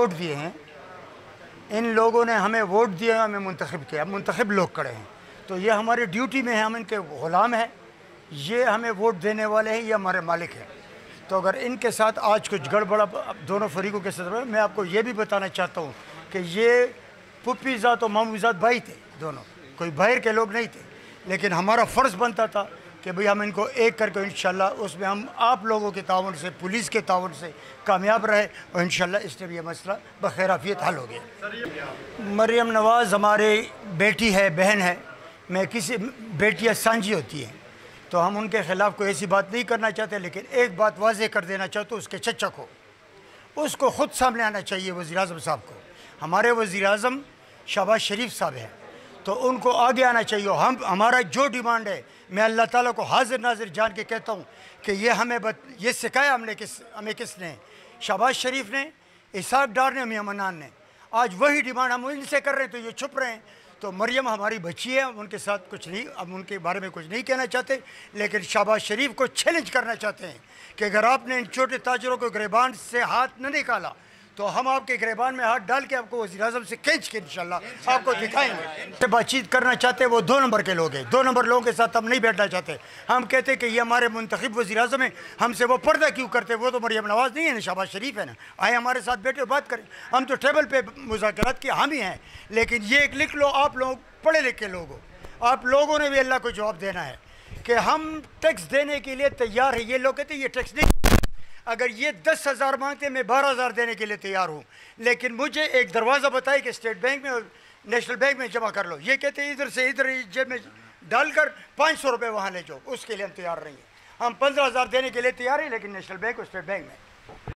Vote دیے ہیں، ان لوگوں نے ہمیں ووٹ دیا، ہمیں منتخب کیا، منتخب لوگ کھڑے ہیں، تو یہ ہماری ڈیوٹی میں ہے، ہم ان کے غلام ہیں، یہ ہمیں ووٹ دینے والے ہیں، یہ ہمارے مالک ہیں۔ تو اگر ان کے ساتھ آج کچھ گڑبڑ دونوں فریقوں کے ساتھ، میں آپ کو یہ بھی بتانا چاہتا ہوں کہ یہ پھپھی ذات اور مامو ذات بھائی تھے دونوں، کوئی باہر کے لوگ نہیں تھے، لیکن ہمارا فرض بنتا تھا کہ بھئی ہم ان کو ایک کر کے انشاءاللہ اس میں ہم آپ لوگوں کے تعاون سے، پولیس کے تعاون سے کامیاب رہے، اور انشاءاللہ اس سے بھی یہ مسئلہ بخیر عافیت حل ہو گیا۔ مریم نواز ہماری بیٹی ہے، بہن ہے، میں کسی بیٹیاں سانجھی ہوتی ہیں تو ہم ان کے خلاف کوئی ایسی بات نہیں کرنا چاہتے، لیکن ایک بات واضح کر دینا چاہتا ہوں اس کے چچا کو، اس کو خود سامنے آنا چاہیے وزیر اعظم صاحب کو۔ ہمارے وزیر اعظم شہباز شریف صاحب ہیں تو ان کو آگے آنا چاہیے۔ ہمارا جو ڈیمانڈ ہے، میں اللہ تعالیٰ کو حاضر ناظر جان کے کہتا ہوں کہ یہ یہ سکھایا ہمیں کس نے؟ شہباز شریف نے، اسحاق ڈار نے، میاں منان نے۔ آج وہی ڈیمانڈ ہم ان سے کر رہے ہیں تو یہ چھپ رہے ہیں۔ تو مریم ہماری بچی ہے، ہم ان کے ساتھ کچھ نہیں، ہم ان کے بارے میں کچھ نہیں کہنا چاہتے، لیکن شہباز شریف کو چیلنج کرنا چاہتے ہیں کہ اگر آپ نے ان چھوٹے تاجروں کو گریبان سے ہاتھ نہ نکالا تو ہم آپ کے گریبان میں ہاتھ ڈال کے آپ کو وزیر اعظم سے کھینچ کے انشاءاللہ آپ کو دکھائیں گے۔ سے بات چیت کرنا چاہتے ہیں وہ 2 نمبر کے لوگ ہیں، 2 نمبر لوگوں کے ساتھ ہم نہیں بیٹھنا چاہتے۔ ہم کہتے ہیں کہ یہ ہمارے منتخب وزیر اعظم ہیں، ہم سے وہ پردہ کیوں کرتے ہیں؟ وہ تو مریم نواز نہیں ہے نا، شہباز شریف ہے نا، آئے ہمارے ساتھ بیٹھے اور بات کریں۔ ہم تو ٹیبل پہ مذاکرات کے حامی ہیں، لیکن یہ ایک لکھ لو، آپ لوگ پڑھے لکھے لوگ ہو، آپ لوگوں نے بھی اللہ کو جواب دینا ہے کہ ہم ٹیکس دینے کے لیے تیار ہیں۔ یہ لوگ کہتے ہیں یہ ٹیکس نہیں، اگر یہ 10,000 مانگتے ہیں میں 12,000 دینے کے لیے تیار ہوں، لیکن مجھے ایک دروازہ بتائے کہ اسٹیٹ بینک میں اور نیشنل بینک میں جمع کر لو۔ یہ کہتے ہیں ادھر سے ادھر جیب میں ڈال کر 500 روپے وہاں لے جاؤ، اس کے لیے ہم تیار نہیں ہیں۔ ہم 15,000 دینے کے لیے تیار ہیں، لیکن نیشنل بینک اور اسٹیٹ بینک میں